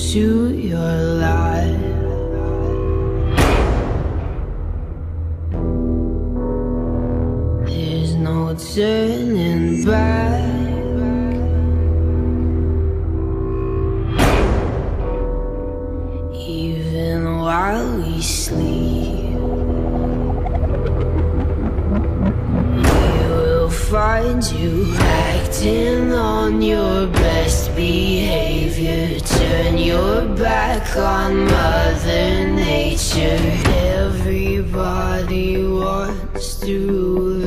to your life. There's no turning back. Even while we sleep, we will find you acting on your best behavior. Turn your back on Mother Nature. Everybody wants to